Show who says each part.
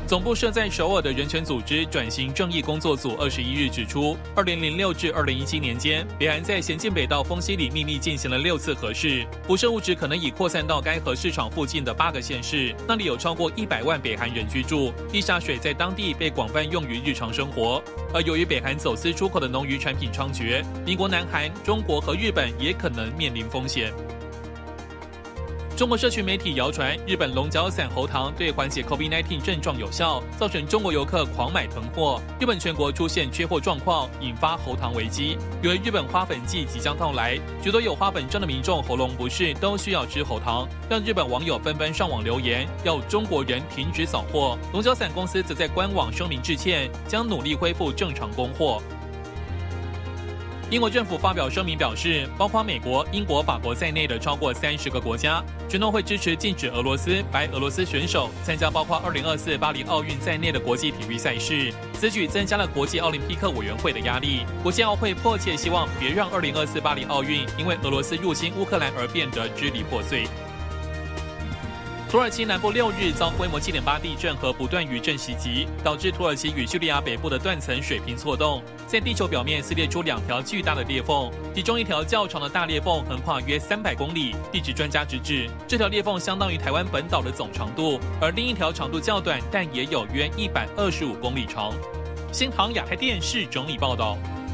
Speaker 1: 总部设在首尔的人权组织转型正义工作组21日指出，2006至2017年间，北韩在咸镜北道丰溪里秘密进行了6次核试，辐射物质可能已扩散到该核市场附近的8个县市，那里有超过100万北韩人居住，地下水在当地被广泛用于日常生活。而由于北韩走私出口的农渔产品猖獗，邻国南韩、中国和日本也可能面临风险。中国社群媒体谣传，日本龙角散喉糖对缓解 COVID-19 症状有效，造成中国游客狂买囤货，日本全国出现缺货状况，引发喉糖危机。由于日本花粉季即将到来，许多有花粉症的民众喉咙不适都需要吃喉糖，让日本网友纷纷上网留言，要中国人停止扫货。龙角散公司则在官网声明致歉，将努力恢复正常供货。英国政府发表声明表示，包括美国、英国、法国在内的超过30个国家承诺会支持禁止俄罗斯、白俄罗斯选手参加包括2024巴黎奥运在内的国际体育赛事。此举增加了国际奥林匹克委员会的压力。国际奥会迫切希望别让2024巴黎奥运因为俄罗斯入侵乌克兰而变得支离破碎。土耳其南部6日遭规模7.8地震和不断余震袭击，导致土耳其与叙利亚北部的断层水平错动，在地球表面撕裂出2条巨大的裂缝，其中一条较长的大裂缝横跨约300公里。地质专家直指，这条裂缝相当于台湾本岛的总长度，而另一条长度较短，但也有约125公里长。新唐亚太电视整理报道。